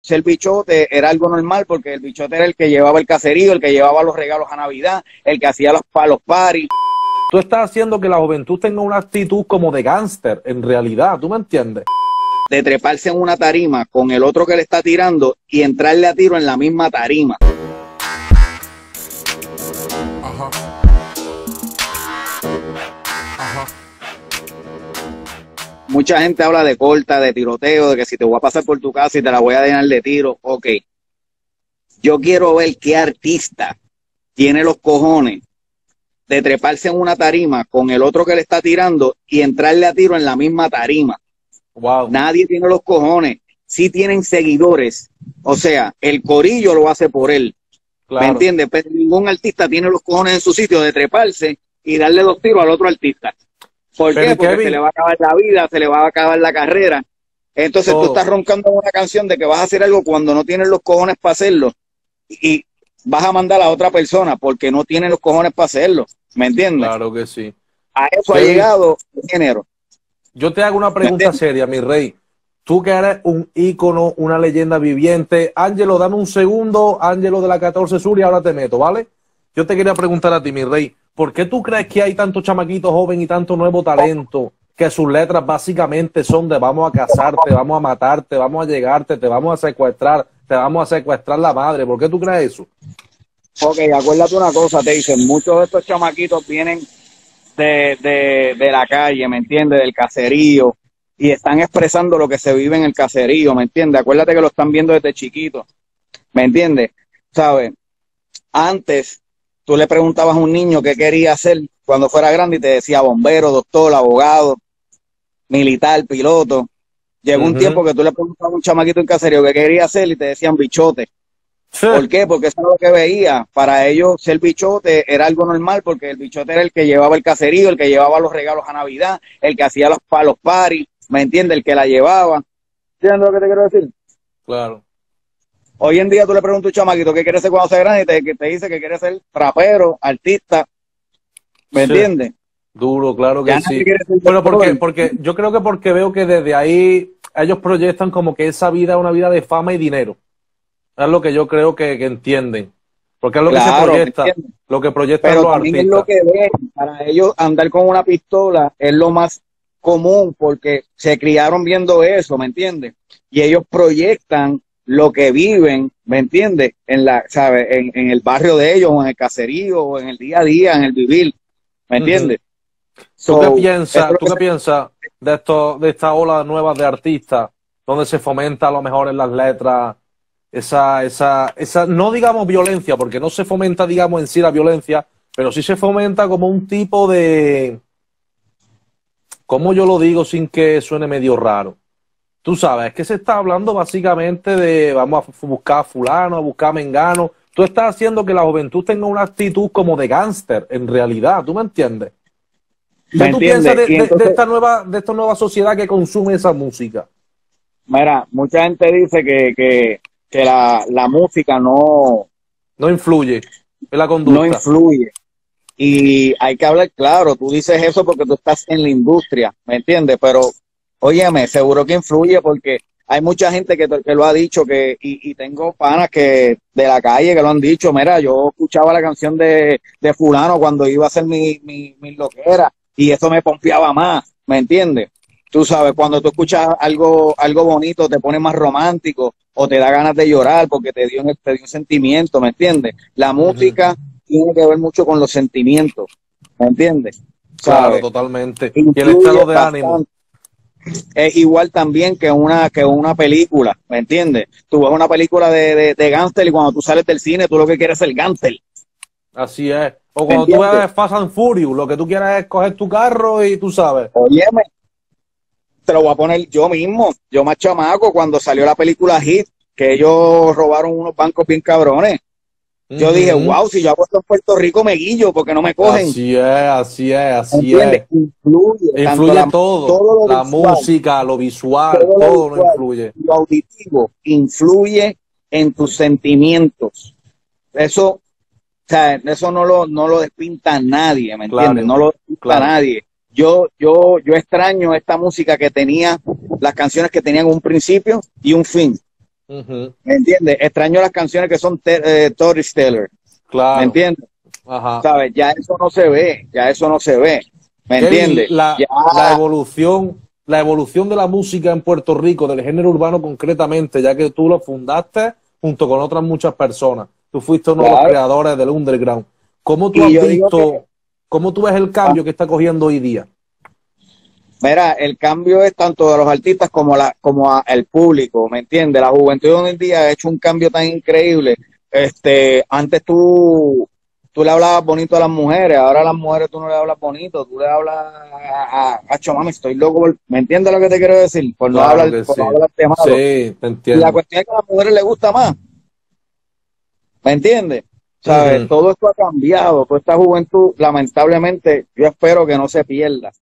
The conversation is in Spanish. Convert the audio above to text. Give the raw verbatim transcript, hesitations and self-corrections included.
ser bichote era algo normal porque el bichote era el que llevaba el caserío, el que llevaba los regalos a Navidad, el que hacía los, los paris. Tú estás haciendo que la juventud tenga una actitud como de gángster, en realidad, ¿tú me entiendes? De treparse en una tarima con el otro que le está tirando y entrarle a tiro en la misma tarima. Ajá. Ajá. Mucha gente habla de corta, de tiroteo, de que si te voy a pasar por tu casa y te la voy a llenar de tiro. Ok. Yo quiero ver qué artista tiene los cojones de treparse en una tarima con el otro que le está tirando y entrarle a tiro en la misma tarima. Wow. Nadie tiene los cojones. Sí tienen seguidores. O sea, el corillo lo hace por él. Claro. ¿Me entiendes? Pero ningún artista tiene los cojones en su sitio de treparse y darle dos tiros al otro artista. ¿Por Pero qué? Porque Kevin, se le va a acabar la vida, se le va a acabar la carrera. Entonces todo. Tú estás roncando una canción de que vas a hacer algo cuando no tienes los cojones para hacerlo. Y vas a mandar a otra persona porque no tiene los cojones para hacerlo. ¿Me entiendes? Claro que sí. A eso sí. Ha llegado el género. Yo te hago una pregunta seria, mi rey. Tú que eres un ícono, una leyenda viviente. Ángelo, dame un segundo. Ángelo de la catorce Sur y ahora te meto, ¿vale? Yo te quería preguntar a ti, mi rey. ¿Por qué tú crees que hay tantos chamaquitos jóvenes y tanto nuevo talento que sus letras básicamente son de vamos a casarte, vamos a matarte, vamos a llegarte, te vamos a secuestrar, te vamos a secuestrar la madre? ¿Por qué tú crees eso? Ok, acuérdate una cosa, te dicen, muchos de estos chamaquitos vienen de, de, de la calle, ¿me entiendes? Del caserío, y están expresando lo que se vive en el caserío, ¿me entiendes? Acuérdate que lo están viendo desde chiquito, ¿me entiendes? ¿Sabes? Antes, tú le preguntabas a un niño qué quería hacer cuando fuera grande y te decía bombero, doctor, abogado, militar, piloto. Llegó uh-huh. un tiempo que tú le preguntabas a un chamaquito en caserío qué quería hacer y te decían bichote. Sí. ¿Por qué? Porque eso es lo que veía. Para ellos ser bichote era algo normal porque el bichote era el que llevaba el caserío, el que llevaba los regalos a Navidad, el que hacía los, los paris, ¿me entiendes? El que la llevaba. ¿Entiendes lo que te quiero decir? Claro. Hoy en día tú le preguntas a un chamaquito qué quiere ser cuando sea grande y te, te dice que quiere ser rapero, artista. ¿Me sí. entiendes? Duro, claro que sí. Bueno, porque, porque yo creo que porque veo que desde ahí ellos proyectan como que esa vida es una vida de fama y dinero. Es lo que yo creo que, que entienden. Porque es lo claro, que se proyecta. Lo que proyectan Pero los también artistas. Es lo que ven. Para ellos andar con una pistola es lo más común porque se criaron viendo eso, ¿me entiendes? Y ellos proyectan lo que viven, ¿me entiendes? En la, ¿sabes? En, en el barrio de ellos, o en el caserío, o en el día a día, en el vivir, ¿me entiendes? Uh-huh. ¿Tú so, qué piensas? ¿Tú qué se... piensas de esto, de esta ola nueva de artistas, donde se fomenta a lo mejor en las letras esa, esa, esa, no digamos violencia, porque no se fomenta, digamos, en sí la violencia, pero sí se fomenta como un tipo de, ¿cómo yo lo digo sin que suene medio raro? Tú sabes, es que se está hablando básicamente de vamos a buscar a fulano, a buscar a mengano. Tú estás haciendo que la juventud tenga una actitud como de gángster, en realidad, ¿tú me entiendes? ¿Qué ¿Me tú entiendes? piensas de, entonces, de, de, esta nueva, de esta nueva sociedad que consume esa música? Mira, mucha gente dice que, que, que la, la música no... No influye en la conducta. No influye. Y hay que hablar claro, tú dices eso porque tú estás en la industria, ¿me entiendes? Pero... Óyeme, seguro que influye porque hay mucha gente que, que lo ha dicho que y, y tengo panas que de la calle que lo han dicho. Mira, yo escuchaba la canción de, de fulano cuando iba a hacer mi, mi, mi loquera y eso me pompeaba más, ¿me entiendes? Tú sabes, cuando tú escuchas algo algo bonito te pone más romántico o te da ganas de llorar porque te dio, te dio un sentimiento, ¿me entiendes? La música uh-huh. tiene que ver mucho con los sentimientos, ¿me entiendes? Claro, ¿sabes? totalmente. Influye y el estado de bastante. ánimo. Es igual también que una que una película, ¿me entiendes? Tú ves una película de, de, de gángster y cuando tú sales del cine, tú lo que quieres es el gángster. Así es. O cuando tú ves Fast and Furious, lo que tú quieres es coger tu carro y tú sabes. Óyeme, te lo voy a poner yo mismo, yo más chamaco, cuando salió la película Hit, que ellos robaron unos bancos bien cabrones. Yo uh-huh. dije, wow, si yo hago esto en Puerto Rico me guillo porque no me cogen. Así es, así es, así ¿entiendes? es. Influye. Influye la, todo, todo la visual, música, lo visual, todo, todo lo visual, influye. Lo auditivo influye en tus sentimientos. Eso, o sea, eso no lo, no lo despinta nadie, ¿me claro, entiendes? No lo despinta claro. nadie. Yo, yo, yo extraño esta música que tenía, las canciones que tenían un principio y un fin. Uh-huh. ¿Me entiendes? Extraño las canciones que son eh, Tori Stellar. Claro. ¿Me entiendes? Ajá. ¿Sabes? Ya eso no se ve, ya eso no se ve. ¿Me Kevin, entiendes? La, ya... la evolución, la evolución de la música en Puerto Rico, del género urbano concretamente, ya que tú lo fundaste junto con otras muchas personas. Tú fuiste uno claro. de los creadores del underground. ¿Cómo tú y has visto, que... cómo tú ves el cambio ah. que está cogiendo hoy día? Mira, el cambio es tanto de los artistas como la, como a, el público, ¿me entiendes? La juventud de hoy en día ha hecho un cambio tan increíble. Este, antes tú, tú le hablabas bonito a las mujeres, ahora a las mujeres tú no le hablas bonito, tú le hablas a, a, a mami, estoy loco, por, ¿me entiendes lo que te quiero decir? Por no claro hablar, por sí. no hablarte malo. Sí, te entiendo. Y la cuestión es que a las mujeres les gusta más, ¿me entiendes? ¿Sabes? Uh-huh. Todo esto ha cambiado, toda esta juventud, lamentablemente, yo espero que no se pierda.